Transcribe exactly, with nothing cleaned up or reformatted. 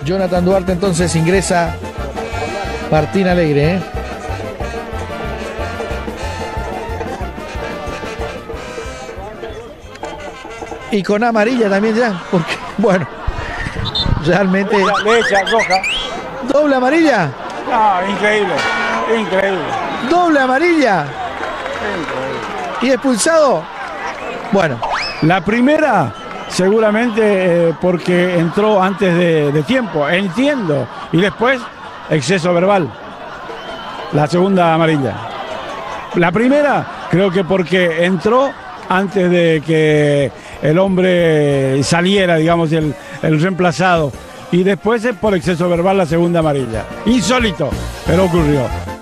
Jonathan Duarte entonces ingresa Martín Alegre, ¿eh? Y con amarilla también ya, porque, bueno, realmente... Le echa roja. ¿Doble amarilla? No, increíble, increíble. ¿Doble amarilla? Increíble. ¿Y expulsado? Bueno. La primera, seguramente eh, porque entró antes de, de tiempo, entiendo. Y después, exceso verbal. La segunda amarilla. La primera, creo que porque entró antes de que el hombre saliera, digamos, el, el reemplazado. Y después, por exceso verbal, la segunda amarilla. Insólito, pero ocurrió.